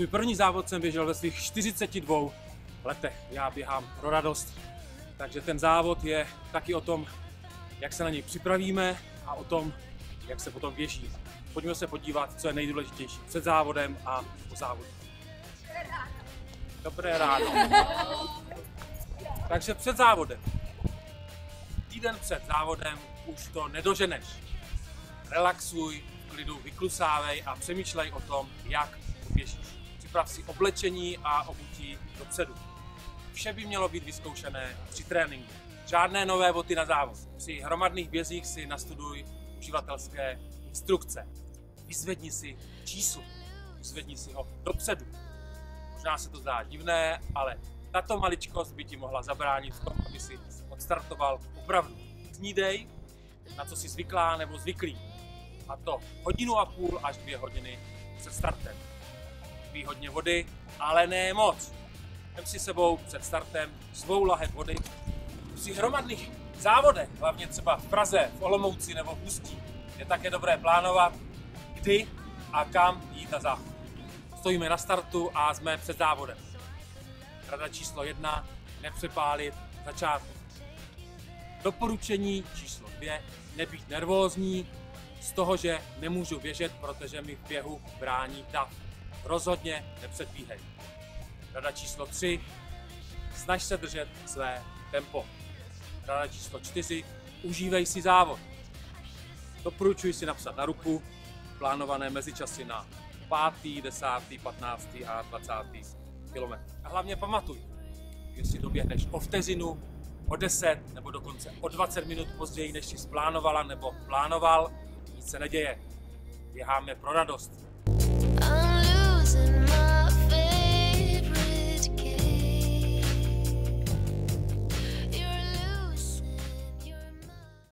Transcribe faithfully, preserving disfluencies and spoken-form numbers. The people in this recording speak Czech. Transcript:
Svůj první závod jsem běžel ve svých čtyřiceti dvou letech. Já běhám pro radost, takže ten závod je taky o tom, jak se na něj připravíme a o tom, jak se potom běží. Pojďme se podívat, co je nejdůležitější před závodem a po závodu. Dobré ráno. Takže před závodem. Týden před závodem už to nedoženeš. Relaxuj, v klidu vyklusávej a přemýšlej o tom, jak běžíš. Připrav si oblečení a obutí dopředu. Vše by mělo být vyzkoušené při tréninku. Žádné nové boty na závod. Při hromadných bězích si nastuduj uživatelské instrukce. Vyzvedni si číslo. Vyzvedni si ho dopředu. Možná se to zdá divné, ale tato maličkost by ti mohla zabránit v tom, aby si odstartoval opravdu. Snídej, na co jsi zvyklá nebo zvyklý. A to hodinu a půl až dvě hodiny před startem. Pij hodně vody, ale ne moc. Vem si sebou před startem svou lahev vody. Při hromadných závodech, hlavně třeba v Praze, v Olomouci nebo v Ústí, je také dobré plánovat, kdy a kam jít na závod. Stojíme na startu a jsme před závodem. Rada číslo jedna, nepřepálit začátku. Doporučení číslo dvě, nebýt nervózní z toho, že nemůžu běžet, protože mi v běhu brání dav. Rozhodně nepředbíhej. Rada číslo tři, snaž se držet své tempo. Rada číslo čtyři, užívej si závod. Doporučuji si napsat na ruku plánované mezičasy na pátý, desátý, patnáctý a dvacátý kilometr. A hlavně pamatuj, jestli doběhneš o vteřinu, o deset nebo dokonce o dvacet minut později, než jsi plánovala nebo plánoval, nic se neděje. Běháme pro radost. I'm losing